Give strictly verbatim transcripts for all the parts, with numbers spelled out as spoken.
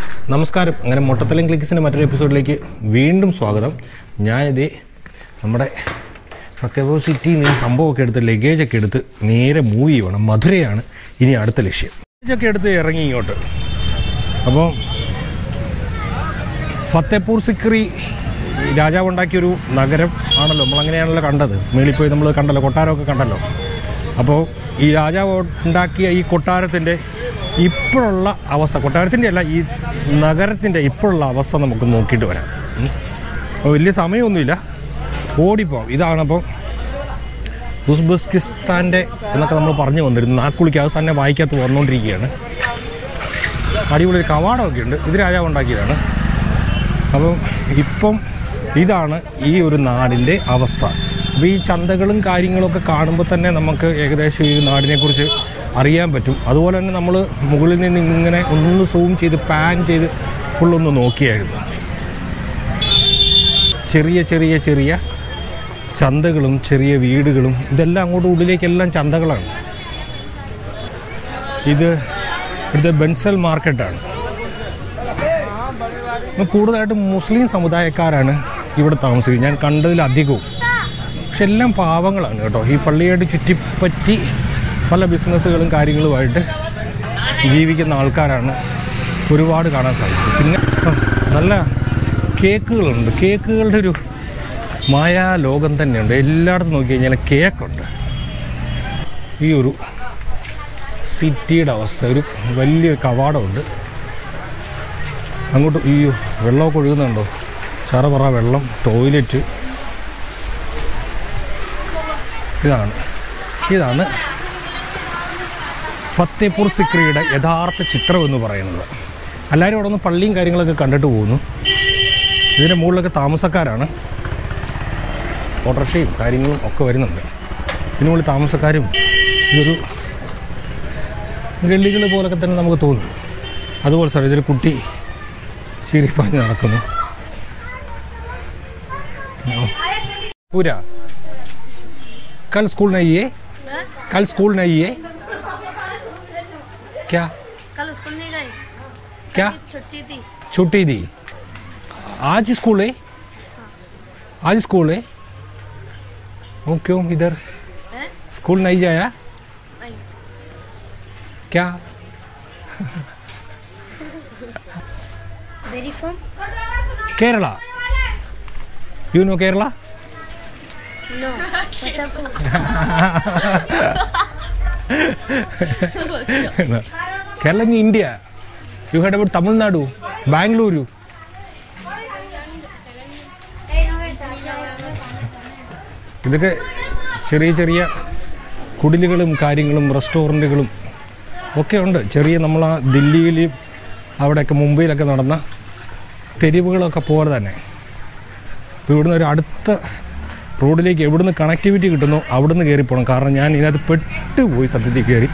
നമസ്കാരം. അങ്ങനെ മൊട്ടത്തലം ക്ലിക്സിൻ്റെ മറ്റൊരു എപ്പിസോഡിലേക്ക് വീണ്ടും സ്വാഗതം. ഞാനിത് നമ്മുടെ ഫത്തേപൂർ സിറ്റിയിൽ നിന്ന് സംഭവമൊക്കെ എടുത്ത് ലഗേജൊക്കെ എടുത്ത് നേരെ മൂവ് ചെയ്യണം. മധുരയാണ് ഇനി അടുത്ത ലക്ഷ്യം. ലഗേജൊക്കെ എടുത്ത് ഇറങ്ങി ഇങ്ങോട്ട്. അപ്പോൾ ഫത്തേപൂർ സിക്രി രാജാവ് ഉണ്ടാക്കിയൊരു നഗരം ആണല്ലോ, നമ്മളങ്ങനെയാണല്ലോ കണ്ടത്. മേളിൽ പോയി നമ്മൾ കണ്ടല്ലോ, കൊട്ടാരമൊക്കെ കണ്ടല്ലോ. അപ്പോൾ ഈ രാജാവ് ഉണ്ടാക്കിയ ഈ കൊട്ടാരത്തിൻ്റെ ഇപ്പോഴുള്ള അവസ്ഥ, കൊട്ടാരത്തിൻ്റെ അല്ല, ഈ നഗരത്തിൻ്റെ ഇപ്പോഴുള്ള അവസ്ഥ നമുക്ക് നോക്കിയിട്ട് വരാം. അപ്പോൾ വലിയ സമയമൊന്നുമില്ല, ഓടിപ്പോവാം. ഇതാണപ്പോൾ ഉസ്ബെക്കിസ്ഥാൻ്റെ എന്നൊക്കെ നമ്മൾ പറഞ്ഞു വന്നിരുന്നു. നാക്കുളിക്ക് അത് തന്നെ വായിക്കാത്ത വന്നുകൊണ്ടിരിക്കുകയാണ്. അടിപൊളി ഒരു കവാടമൊക്കെ ഉണ്ട്. ഇത് രാജാവ് ഉണ്ടാക്കിയതാണ്. അപ്പം ഇപ്പം ഇതാണ് ഈ ഒരു നാടിൻ്റെ അവസ്ഥ. അപ്പോൾ ഈ ചന്തകളും കാര്യങ്ങളൊക്കെ കാണുമ്പോൾ തന്നെ നമുക്ക് ഏകദേശം ഈ നാടിനെക്കുറിച്ച് അറിയാൻ പറ്റും. അതുപോലെ തന്നെ നമ്മൾ മുകളിൽ നിന്ന് ഇങ്ങനെ ഒന്ന് സൂം ചെയ്ത് പാൻ ചെയ്ത് ഫുള്ളൊന്ന് നോക്കിയായിരുന്നു. ചെറിയ ചെറിയ ചെറിയ ചന്തകളും ചെറിയ വീടുകളും ഇതെല്ലാം അങ്ങോട്ട് ഉള്ളിലേക്കെല്ലാം ചന്തകളാണ്. ഇത് ഇവിടുത്തെ ബെൻസൽ മാർക്കറ്റാണ്. കൂടുതലായിട്ടും മുസ്ലിം സമുദായക്കാരാണ് ഇവിടെ താമസിക്കുന്നത്, ഞാൻ കണ്ടതിലധികവും. പക്ഷെ എല്ലാം പാവങ്ങളാണ് കേട്ടോ. ഈ പള്ളിയായിട്ട് ചുറ്റിപ്പറ്റി പല ബിസിനസ്സുകളും കാര്യങ്ങളുമായിട്ട് ജീവിക്കുന്ന ആൾക്കാരാണ് ഒരുപാട് കാണാൻ സാധിക്കും. പിന്നെ നല്ല കേക്കുകളുണ്ട്. കേക്കുകളുടെ ഒരു മായാ ലോകം തന്നെയുണ്ട്. എല്ലായിടത്തും നോക്കി കഴിഞ്ഞാൽ കേക്കുണ്ട്. ഈ ഒരു സിറ്റിയുടെ അവസ്ഥ, ഒരു വലിയ കവാടമുണ്ട്. അങ്ങോട്ട് ഈ വെള്ളമൊക്കെ ഒഴുകുന്നുണ്ടോ, ചറ പറ വെള്ളം, ടോയ്ലറ്റ്. ഇതാണ് ഇതാണ് ഫത്തേപൂർ സിക്രിയുടെ യഥാർത്ഥ ചിത്രം എന്ന് പറയുന്നത്. എല്ലാവരും അവിടെ നിന്ന് പള്ളിയും കാര്യങ്ങളൊക്കെ കണ്ടിട്ട് പോകുന്നു. ഇതിൻ്റെ മുകളിലൊക്കെ താമസക്കാരാണ്. ഓട്ടോറിക്ഷയും കാര്യങ്ങളും ഒക്കെ വരുന്നുണ്ട്. ഇതിന് മുകളിൽ താമസക്കാരും. ഇതൊരു ഗള്ളികൾ പോലൊക്കെ തന്നെ നമുക്ക് തോന്നും. അതുപോലെ സാർ ഇതൊരു കുട്ടി ചിരിപ്പാഞ്ഞ് നടക്കുന്നു. പൂരാ कल स्कूल नहीं है? कल स्कूल नहीं है क्या? कल स्कूल नहीं गए क्या? छुट्टी थी. छुट्टी थी. आज स्कूल है? आज स्कूल है? वो क्यों इधर स्कूल नहीं जाया? नहीं. क्या? Where you from? Kerala. You know Kerala? No. Fatehpur. No. Kerala in India. You heard about Tamil Nadu, Bangalore. ഇതൊക്കെ ചെറിയ ചെറിയ കുടിലുകളും കാര്യങ്ങളും റെസ്റ്റോറൻറ്റുകളും ഒക്കെ ഉണ്ട്. ചെറിയ നമ്മൾ ആ ദില്ലിയിൽ അവിടെയൊക്കെ മുംബൈയിലൊക്കെ നടന്ന തെരുവുകളൊക്കെ പോലെ തന്നെ. ഇപ്പോൾ ഇവിടുന്ന് ഒരു അടുത്ത റോഡിലേക്ക് എവിടുന്ന് കണക്ടിവിറ്റി കിട്ടുന്നോ അവിടുന്ന് കയറി പോകണം. കാരണം ഞാൻ ഇതിനകത്ത് പെട്ടുപോയി സത്യത്തിൽ കയറി.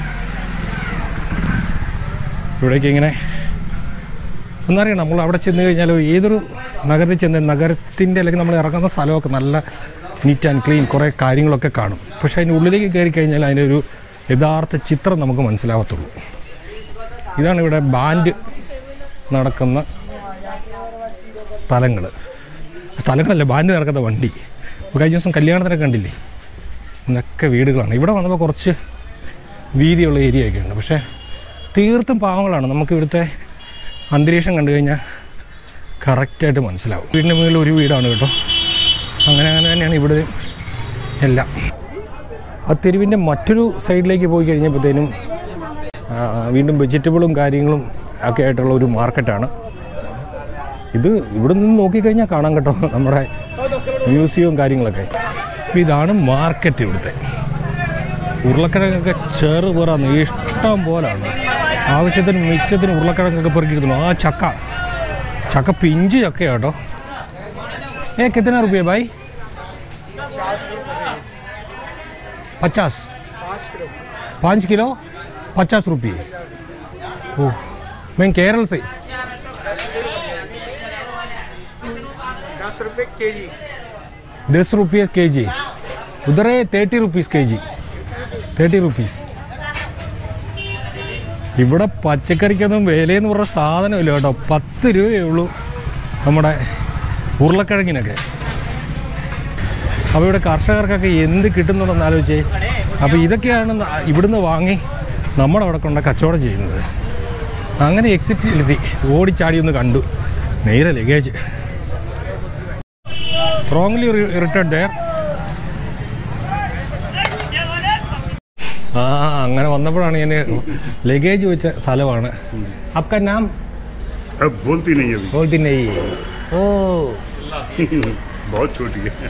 ഇവിടേക്ക് ഇങ്ങനെ ഒന്നറിയണം, നമ്മൾ അവിടെ ചെന്ന് കഴിഞ്ഞാൽ ഏതൊരു നഗരത്തിൽ ചെന്ന് നഗരത്തിൻ്റെ അല്ലെങ്കിൽ നമ്മൾ ഇറങ്ങുന്ന സ്ഥലമൊക്കെ നല്ല നീറ്റ് ആൻഡ് ക്ലീൻ, കുറേ കാര്യങ്ങളൊക്കെ കാണും. പക്ഷേ അതിൻ്റെ ഉള്ളിലേക്ക് കയറി കഴിഞ്ഞാൽ അതിൻ്റെ ഒരു യഥാർത്ഥ ചിത്രം നമുക്ക് മനസ്സിലാവത്തുള്ളൂ. ഇതാണ് ഇവിടെ ബാൻഡ് നടക്കുന്ന സ്ഥലങ്ങൾ. സ്ഥലങ്ങളല്ല, ബാൻഡ് നടക്കുന്ന വണ്ടി. കഴിഞ്ഞ ദിവസം കല്യാണത്തിനൊക്കെ കണ്ടില്ലേ, ഇതൊക്കെ വീടുകളാണ്. ഇവിടെ വന്നപ്പോൾ കുറച്ച് വീതിയുള്ള ഏരിയ ഒക്കെ ഉണ്ട്. പക്ഷേ തീർത്തും പാവങ്ങളാണ്. നമുക്ക് ഇവിടുത്തെ അന്തരീക്ഷം കണ്ടു കഴിഞ്ഞാൽ കറക്റ്റായിട്ട് മനസ്സിലാവും. വീടിൻ്റെ മുകളിൽ ഒരു വീടാണ് കേട്ടോ. അങ്ങനെ അങ്ങനെ തന്നെയാണ് ഇവിടെ എല്ലാം. ആ തെരുവിൻ്റെ മറ്റൊരു സൈഡിലേക്ക് പോയി കഴിഞ്ഞപ്പോഴത്തേനും വീണ്ടും വെജിറ്റബിളും കാര്യങ്ങളും ഒക്കെ ആയിട്ടുള്ള ഒരു മാർക്കറ്റാണ് ഇത്. ഇവിടെ നിന്ന് നോക്കിക്കഴിഞ്ഞാൽ കാണാം കേട്ടോ നമ്മുടെ മ്യൂസിയവും കാര്യങ്ങളൊക്കെ. അപ്പോൾ ഇതാണ് മാർക്കറ്റ്. ഇവിടുത്തെ ഉരുളക്കിഴങ്ങൊക്കെ ചെറു പുറാന്ന് ഇഷ്ടം പോലാണ്. ആവശ്യത്തിന് മിച്ചത്തിന് ഉരുളക്കിഴങ്ങൊക്കെ പെറുക്കിയിരുന്നു. ആ ചക്ക ചക്ക പിഞ്ച് ചക്കയാട്ടോ. ഏ കിतना रुपये भाई? पचास. पाँच किलो पचास रुपये. ओह, मैं केरल से. दस रुपये के जी. दस रुपये के जी. उधर है थर्टी रुपीज़ के जी. Thirty rupees. ഇവിടെ പച്ചക്കറിക്കൊന്നും വിലയെന്ന് പറഞ്ഞ സാധനമില്ല കേട്ടോ. പത്ത് രൂപയേ ഉള്ളൂ നമ്മുടെ ഉരുളക്കിഴങ്ങിനൊക്കെ. അപ്പോൾ ഇവിടെ കർഷകർക്കൊക്കെ എന്ത് കിട്ടുന്നുണ്ടെന്ന് ആലോചിച്ചേ. അപ്പോൾ ഇതൊക്കെയാണ് ഇവിടുന്ന് വാങ്ങി നമ്മുടെ അവിടെ കൊണ്ട് കച്ചവടം ചെയ്യുന്നത്. അങ്ങനെ എക്സിറ്റിലെത്തി ഓടിച്ചാടി ഒന്ന് കണ്ടു. നേരെ ലഗേജ് റോങ്ലി റിട്ടേൺ ഡെയർ. ആ അങ്ങനെ വന്നപ്പോഴാണ് ഞാൻ ലഗേജ് വെച്ച സ്ഥലമാണ്. आपका नाम? अब बोलती नहीं अभी। बोलती नहीं। ओ बहुत छोटी है।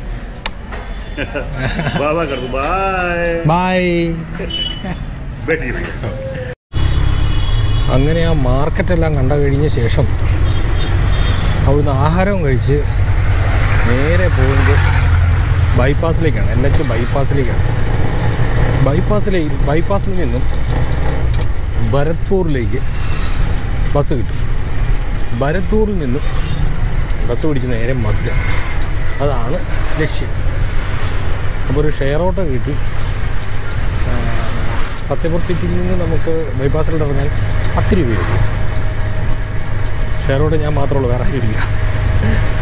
बाबा कर दो बाय बाय। बैठिए भैया। അങ്ങനെ ആ മാർക്കറ്റെല്ലാം കണ്ട കഴിഞ്ഞ ശേഷം അവിടുന്ന് ആഹാരവും കഴിച്ച് നേരെ പോകുന്നത് ബൈപ്പാസിലേക്കാണ്. N H ബൈപ്പാസിലേക്കാണ്. ബൈപ്പാസിലെ ബൈപ്പാസിൽ നിന്നും ഭരത്പൂറിലേക്ക് ബസ് കിട്ടും. ഭരത്പൂറിൽ നിന്നും ബസ് പിടിച്ച് നേരെ മധുര, അതാണ് ലക്ഷ്യം. അപ്പോൾ ഒരു ഷെയർ ഓട്ടോ കിട്ടി. ഫത്തേപൂർ സിറ്റിയിൽ നിന്ന് നമുക്ക് ബൈപ്പാസിലോട്ട് ഇറങ്ങാൻ പത്ത് രൂപ. ഷെയർ ഓട്ടോ ഞാൻ മാത്രമേ ഉള്ളൂ, വേറെ ആരുമില്ല.